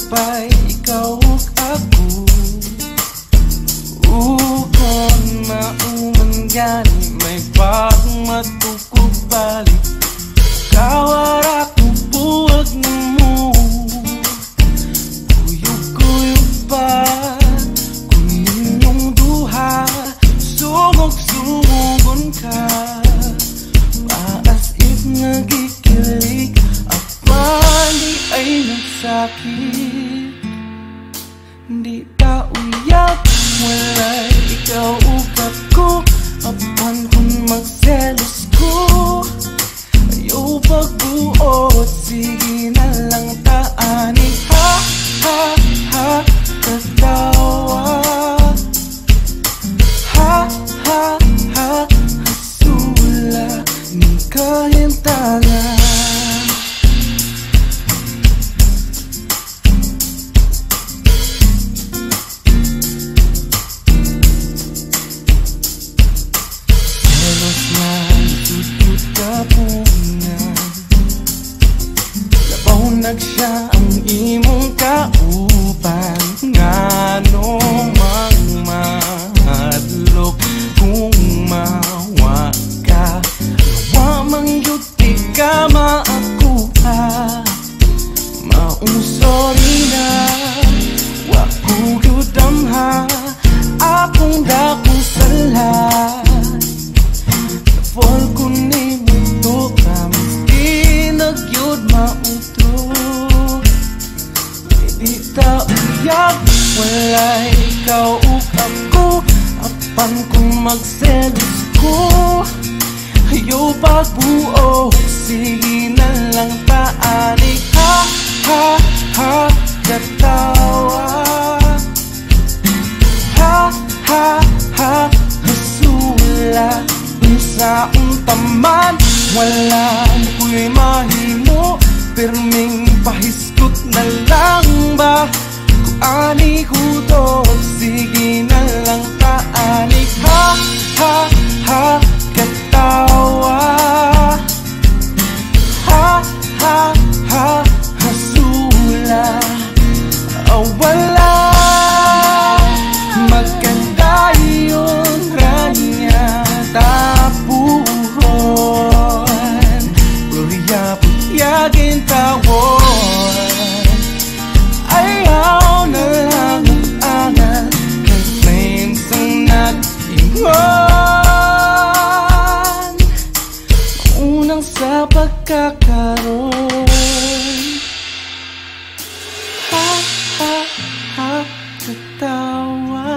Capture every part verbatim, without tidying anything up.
pa'y ikaw ug ako. Ukon mauman gani may bagong matukog balik. Kawara ko buwag mo, kuyog-kuyog pa kung inyong duha. Sumog-sumogon ka paas if nagikilig. Apan di ay nagsakit, di ka uyak, wala'y ikaw ug ako. Apan kung magselos ko, ayaw pagbuot, sige na lang taani. Ha, ha, ha, katawa. Ha, ha, ha, hasula, ni kahintagan. Selos na tutut kapungan, labaw nagsya ang imong kauban. Nganong magmahadlok kung mawa ka, nawa mangyuti ka maakuha. Maong sorry na, wa ko yudamha, akong dakong sala. Fall ko ni muto ka, maski nagyud mautro. Di ta uyak, wala'y ikaw ug ako. Apan kung magselos ko, ayaw pagbuo, sige na lang taani. Ha, ha, ha, katawa. Ha, ha, ha, hasula. Sa untaman, wala ko'y mahimo, pirming pahiskot na lang ba? Kung ani hudog, sige na lang taani. Ha, ha, ha, katawa. Ha, ha, ha, hasula. Oh, wala maganda yun, ranya tapuhon, puyag-puyagin tawon. Ayaw na lang angan kay flames ang nag-ingon. Maunang sa pagkakaroon. Ha, ha, ha, katawa.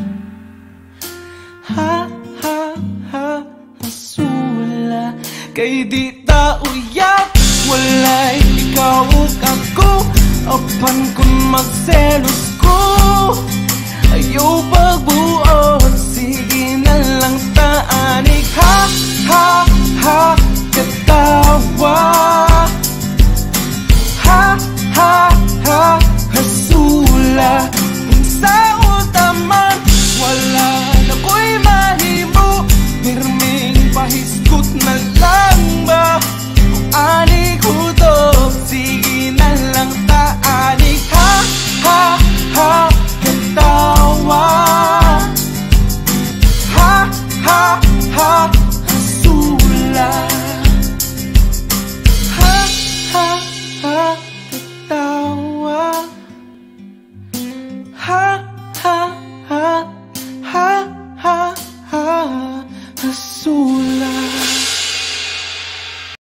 Ha, ha, ha, hasula. Kay di ta uyak, wala'y ikaw ug ako. Apan kung magselos ko, ayaw pagbuot, sige na lang taani. Ha, ha, ha, katawa. Ha, ha, ha, hasula. Kung sa utaman, wala na ko'y mahimo, pirming pahiskot na lang ba? Kung ani hudog, sige na lang taani. Ha, ha, ha, katawa. Ha, ha,